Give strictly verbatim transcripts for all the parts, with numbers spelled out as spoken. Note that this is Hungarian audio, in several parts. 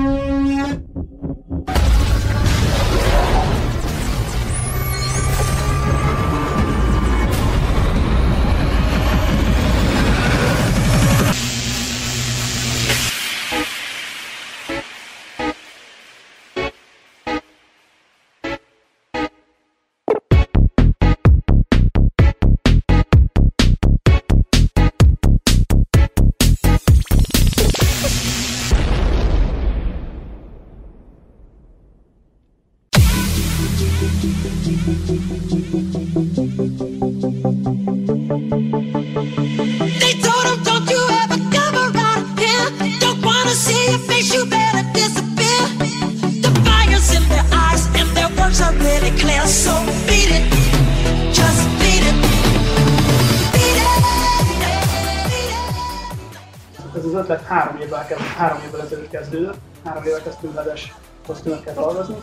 They told him, don't you ever come around here. Don't wanna see your face, you better disappear. The fire's in their eyes and their words are really clear. So beat it, just beat it. Beat it, beat it. Ez az ötlet három évvel, kezd, három évvel ezelőtt kezdődött. Három évvel kezdtünk ledes kosztümökkel dolgozni.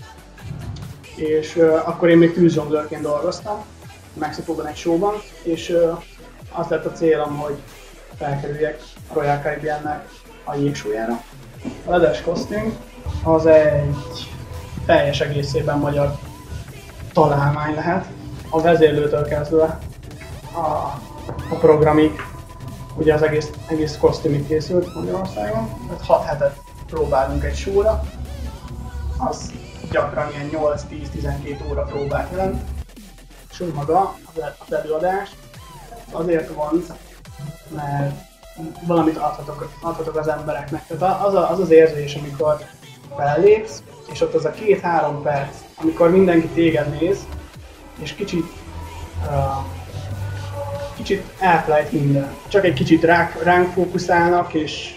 És uh, akkor én még tűzzsonglőrként dolgoztam Mexikóban egy showban, és uh, az lett a célom, hogy felkerüljek a Royal Caribbeannek a jégsólyára. A ledes kosztüm az egy teljes egészében magyar találmány lehet. A vezérlőtől kezdve a, a programig, ugye az egész, egész kosztümig készült Magyarországon. Tehát hat hetet próbálunk egy showra. Az gyakran ilyen nyolc-tíz-tizenkét óra próbát jelent, és úgy maga az előadás azért van, mert valamit adhatok, adhatok az embereknek. Tehát az, a, az az érzés, amikor fellépsz, és ott az a két-három perc, amikor mindenki téged néz, és kicsit, uh, kicsit elfelejt minden. Csak egy kicsit ránk, ránk fókuszálnak, és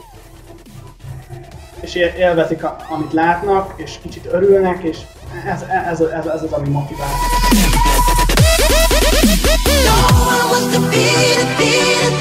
és élvezik, amit látnak, és kicsit örülnek, és ez, ez, ez, ez az, ami motivál.